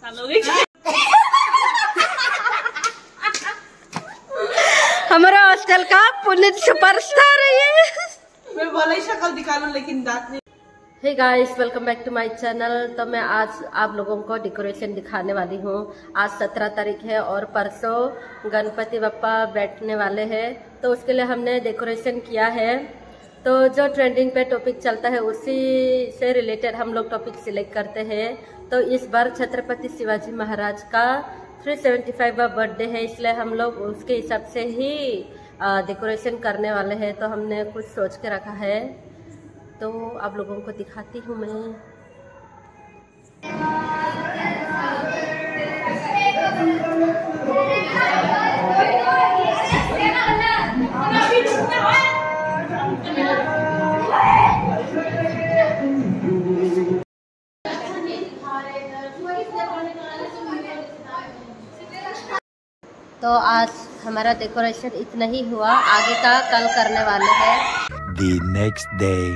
खा लोगे। हमारा हॉस्टल का पुनीत सुपरस्टार है ये। मैं बोला ही शक्ल दिखा लूं लेकिन दांत नहीं। Hey guys, welcome back to my channel. तो मैं आज आप लोगों को डेकोरेशन दिखाने वाली हूँ। आज 17 तारीख है और परसों गणपति बप्पा बैठने वाले हैं, तो उसके लिए हमने डेकोरेशन किया है। तो जो ट्रेंडिंग पे टॉपिक चलता है उसी से रिलेटेड हम लोग टॉपिक सिलेक्ट करते हैं। तो इस बार छत्रपति शिवाजी महाराज का 375वां बर्थडे है, इसलिए हम लोग उसके हिसाब से ही डेकोरेशन करने वाले हैं। तो हमने कुछ सोच के रखा है, तो आप लोगों को दिखाती हूँ मैं। तो आज हमारा डेकोरेशन इतना ही हुआ, आगे का कल करने वाले हैं। The next day.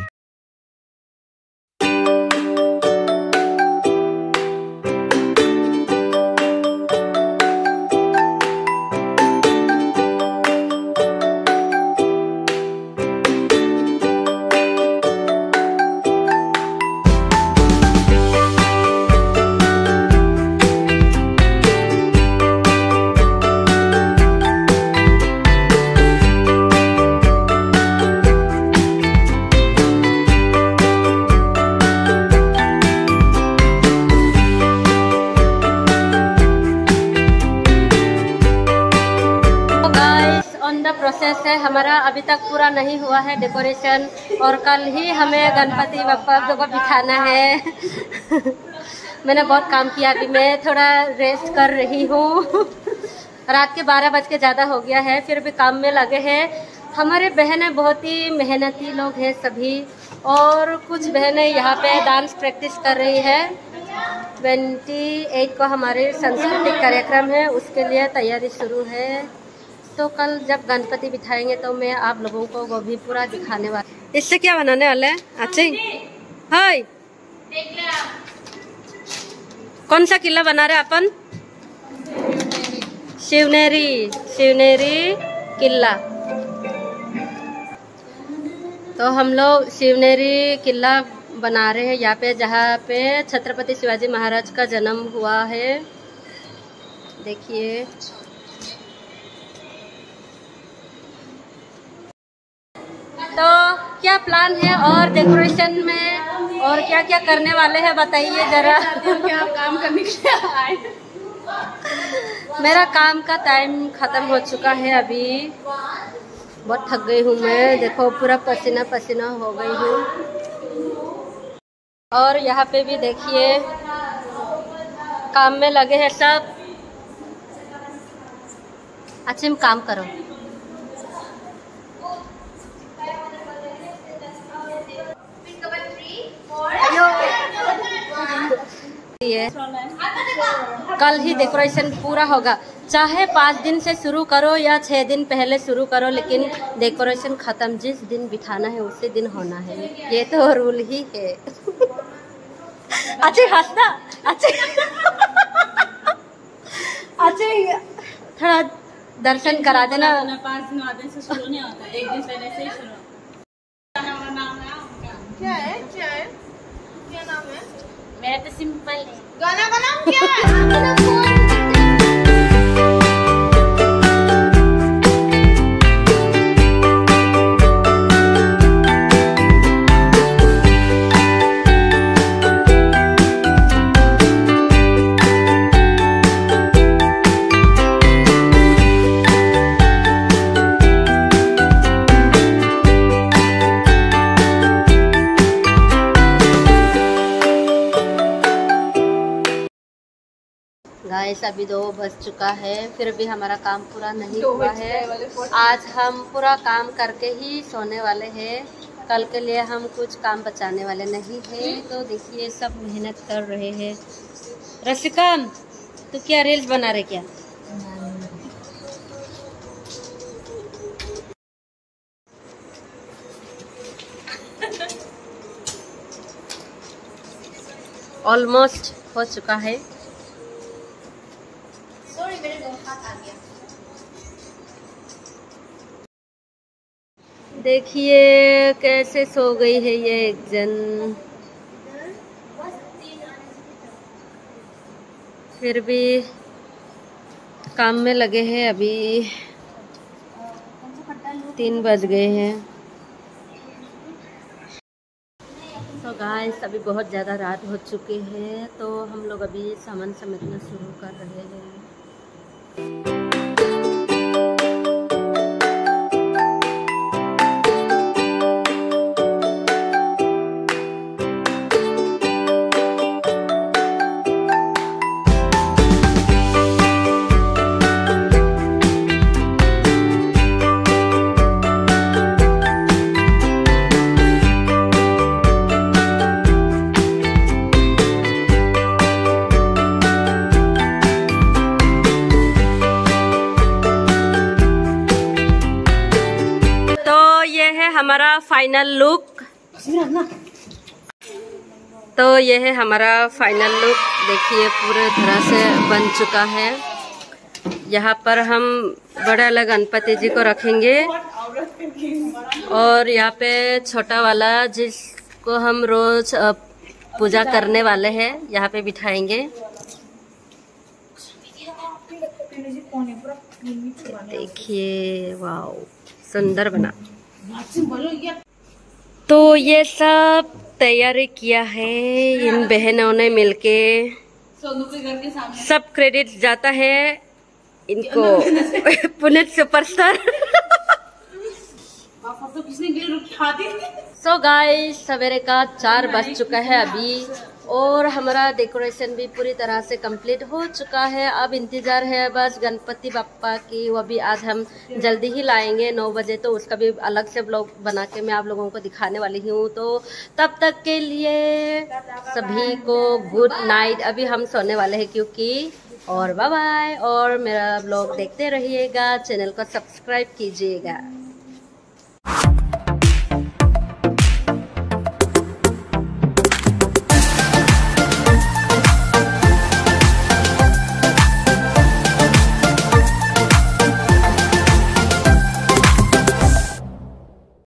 प्रोसेस है हमारा, अभी तक पूरा नहीं हुआ है डेकोरेशन, और कल ही हमें गणपति बप्पा को बिठाना है। मैंने बहुत काम किया, अभी मैं थोड़ा रेस्ट कर रही हूँ। रात के 12 बज के ज़्यादा हो गया है, फिर भी काम में लगे हैं। हमारे बहनें बहुत ही मेहनती लोग हैं सभी, और कुछ बहनें यहाँ पे डांस प्रैक्टिस कर रही है। 28 को हमारे सांस्कृतिक कार्यक्रम है, उसके लिए तैयारी शुरू है। तो कल जब गणपति बिठाएंगे तो मैं आप लोगों को वो भी पूरा दिखाने वाला। इससे क्या बनाने वाले हैं? अच्छे हाय, कौन सा किला बना रहे अपन? शिवनेरी किला। तो हम लोग शिवनेरी किला बना रहे हैं यहाँ पे, जहाँ पे छत्रपति शिवाजी महाराज का जन्म हुआ है। देखिए, तो क्या प्लान है और डेकोरेशन में और क्या क्या करने वाले हैं बताइए जरा। क्या आप काम करने के लिए आए? मेरा काम का टाइम खत्म हो चुका है, अभी बहुत थक गई हूँ मैं। देखो पूरा पसीना पसीना हो गई हूँ। और यहाँ पे भी देखिए काम में लगे हैं सब। अच्छे काम करो। कल ही डेकोरेशन पूरा होगा, चाहे 5 दिन से शुरू करो या 6 दिन पहले शुरू करो, लेकिन डेकोरेशन खत्म जिस दिन बिठाना है उसी दिन होना है, ये तो रूल ही है। अच्छे हंसना, अच्छे थोड़ा दर्शन करा देना। 5 दिन बाद से शुरू नहीं होता, 1 दिन पहले से ही शुरू होता। क्या है क्या नाम है? मैं तो सिंपल गाना का नाम क्या है? गाइस अभी 2 बज चुका है, फिर भी हमारा काम पूरा नहीं हुआ है। आज हम पूरा काम करके ही सोने वाले हैं, कल के लिए हम कुछ काम बचाने वाले नहीं हैं। तो देखिए सब मेहनत कर रहे हैं। रसिकम, तू क्या रील्स बना रहे क्या? ऑलमोस्ट हो चुका है। मेरे दोस्त साथ आ गया। देखिए कैसे सो गई है ये एक जन, फिर भी काम में लगे हैं। अभी 3 बज गए हैं। तो गाइस अभी बहुत ज़्यादा रात हो चुकी है, तो हम लोग अभी सामान समेटना शुरू कर रहे हैं। हमारा फाइनल लुक, तो ये है हमारा फाइनल लुक। देखिए पूरे तरह से बन चुका है। यहाँ पर हम बड़ा वाला गणपति जी को रखेंगे और यहाँ पे छोटा वाला जिसको हम रोज पूजा करने वाले हैं यहाँ पे बिठाएंगे। देखिए वाओ सुंदर बना। तो ये सब तैयारी किया है इन बहनों ने मिलके। सब क्रेडिट जाता है इनको पुनीत सुपरस्टार। सो गाइस सवेरे का 4 बज चुका है अभी, और हमारा डेकोरेशन भी पूरी तरह से कंप्लीट हो चुका है। अब इंतज़ार है बस गणपति बप्पा की, वो भी आज हम जल्दी ही लाएंगे 9 बजे, तो उसका भी अलग से ब्लॉग बना के मैं आप लोगों को दिखाने वाली हूँ। तो तब तक के लिए सभी को गुड नाइट। अभी हम सोने वाले हैं क्योंकि, और बाय बाय। और मेरा ब्लॉग देखते रहिएगा, चैनल को सब्सक्राइब कीजिएगा।